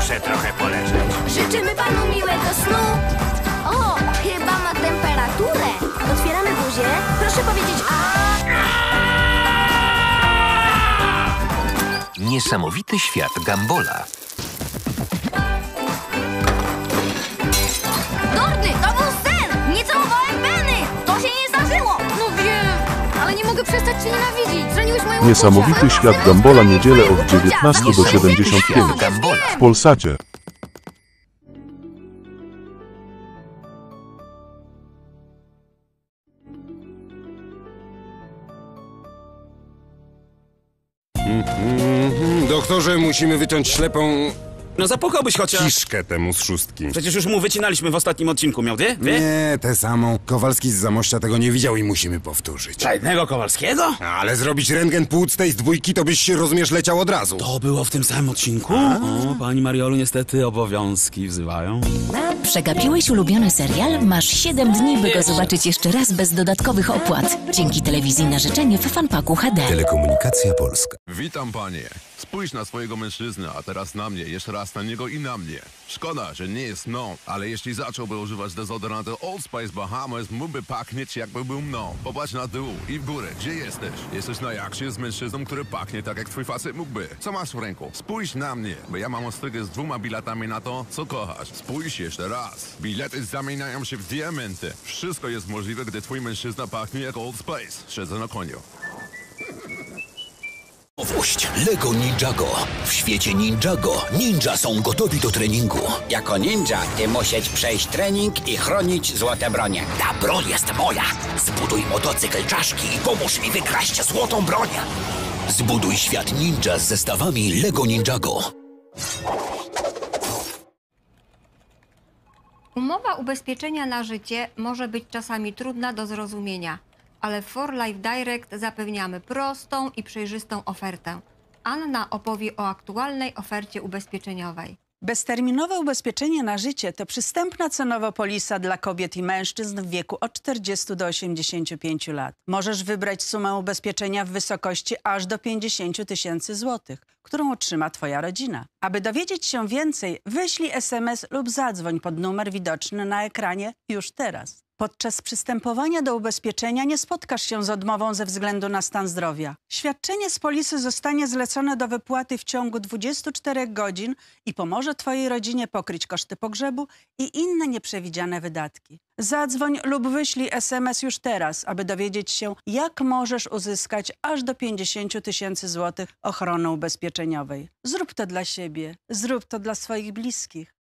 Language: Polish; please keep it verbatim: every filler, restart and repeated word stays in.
Proszę trochę poleżeć. Życzymy panu miłego snu. O, chyba ma temperaturę. Otwieramy buzię. Proszę powiedzieć a. Niesamowity świat Gumbola. Dordy, to był sen! Nie całowałem Penny! To się nie zdarzyło! No wiem, ale nie mogę przestać cię nienawidzić. Zraniłeś moje uczucia. Niesamowity świat Gumbola, niedzielę od dziewiętnastej do siedemdziesiąt pięć Gumbola. w Polsacie. Doktorze, musimy wyciąć ślepą No zapukałbyś chociaż. kiszkę temu z szóstki. Przecież już mu wycinaliśmy w ostatnim odcinku. Miał dwie? Dwie? Nie, tę samą. Kowalski z Zamościa tego nie widział i musimy powtórzyć. Dla jednego Kowalskiego? Ale zrobić rentgen płuc tej z dwójki, to byś się, rozumiesz, leciał od razu. To było w tym samym odcinku? O, pani Mariolu, niestety obowiązki wzywają. Przegapiłeś ulubiony serial? Masz siedem dni, by go zobaczyć jeszcze raz bez dodatkowych opłat. Dzięki telewizji na życzenie w fanpaku H D. Telekomunikacja Polska. Witam panie. Spójrz na swojego mężczyznę, a teraz na mnie, jeszcze raz na niego i na mnie. Szkoda, że nie jest mną, ale jeśli zacząłby używać dezodorantu Old Spice Bahamas, mógłby pachnieć jakby był mną. Popatrz na dół i w górę. Gdzie jesteś? Jesteś na jaksie z mężczyzną, który pachnie tak jak twój facet mógłby. Co masz w ręku? Spójrz na mnie, bo ja mam ostrygę z dwoma biletami na to, co kochasz. Spójrz jeszcze raz. Bilety zamieniają się w diamenty. Wszystko jest możliwe, gdy twój mężczyzna pachnie jak Old Spice. Siedzę na koniu. Nowość Lego Ninjago. W świecie Ninjago ninja są gotowi do treningu. Jako ninja ty musisz przejść trening i chronić złote bronie. Ta broń jest moja. Zbuduj motocykl czaszki i pomóż mi wykraść złotą broń. Zbuduj świat ninja z zestawami Lego Ninjago. Umowa ubezpieczenia na życie może być czasami trudna do zrozumienia, ale w For Life Direct zapewniamy prostą i przejrzystą ofertę. Anna opowie o aktualnej ofercie ubezpieczeniowej. Bezterminowe ubezpieczenie na życie to przystępna cenowa polisa dla kobiet i mężczyzn w wieku od czterdziestu do osiemdziesięciu pięciu lat. Możesz wybrać sumę ubezpieczenia w wysokości aż do pięćdziesięciu tysięcy złotych, którą otrzyma twoja rodzina. Aby dowiedzieć się więcej, wyślij es em es lub zadzwoń pod numer widoczny na ekranie już teraz. Podczas przystępowania do ubezpieczenia nie spotkasz się z odmową ze względu na stan zdrowia. Świadczenie z polisy zostanie zlecone do wypłaty w ciągu dwudziestu czterech godzin i pomoże twojej rodzinie pokryć koszty pogrzebu i inne nieprzewidziane wydatki. Zadzwoń lub wyślij es em es już teraz, aby dowiedzieć się, jak możesz uzyskać aż do pięćdziesięciu tysięcy złotych ochrony ubezpieczeniowej. Zrób to dla siebie, zrób to dla swoich bliskich.